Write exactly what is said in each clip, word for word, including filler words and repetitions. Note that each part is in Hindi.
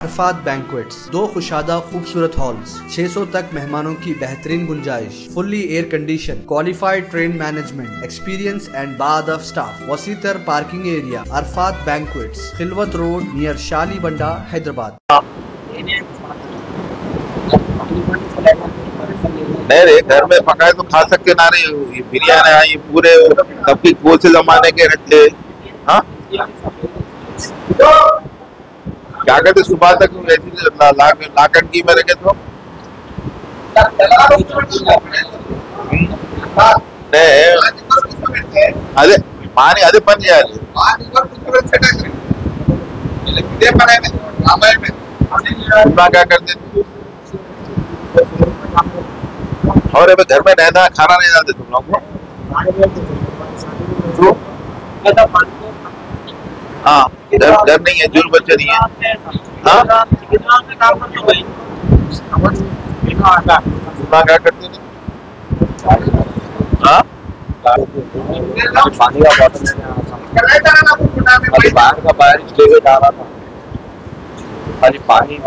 अरफात बैंक्वेट्स, दो खुशादा खूबसूरत हॉल्स, छह सौ तक मेहमानों की बेहतरीन गुंजाइश, fully air condition, qualified train management, experience and बाअदब स्टाफ, वसीतर parking area. Arafat banquets, Khilwat road near Shali Banda, Hyderabad. नहीं रे, घर में पकाए तो खा सकते ना रे। ये बिरयानी है, ये पूरे कभी कौन से जमाने के रहते। हाँ क्या कहते, सुबह तक ला, ला, लाकन की में रखे तो अरे मानी अरे पन చేయాలి क्या करते और अभी घर में रहना खाना नहीं डालते तुम लोग को। हाँ घर घर नहीं है, जूर बच्चे नहीं है। हाँ क्या करते थे? हाँ पानी का बॉटल बाहर का बारिश लेके जा रहा था। अरे पानी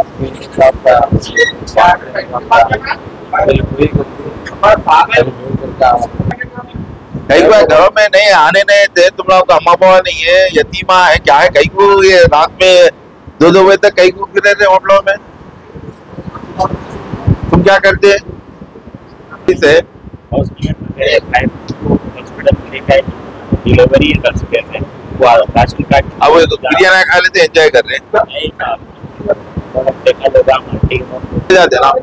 कई को घरों में नहीं आने नहीं थे तुम लोग, अम्मा पापा नहीं है, यतीमा है, क्या है? कई को ये रात में दो दो बजे तक कई को गिरे थे होटलों में। तुम क्या करते इसे डिलीवरी कर सकते हैं वो राशन कार्ड। अब वो बिरयानी खा लेते, एंजॉय कर रहे हैं। जाते ना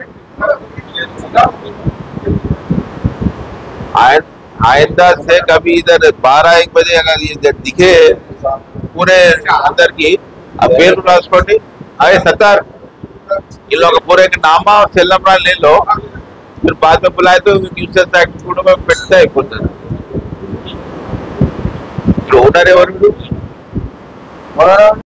आइंदा से कभी इधर बारह एक बजे अगर ये दिखे पूरे अंदर की, अब फिर ट्रांसपोर्ट अरे सत्तर इन लोग पूरे के नामा और सेल नंबर ले लो, फिर बाद में बुलाए तो न्यूज में बैठता है खुद ओनर है और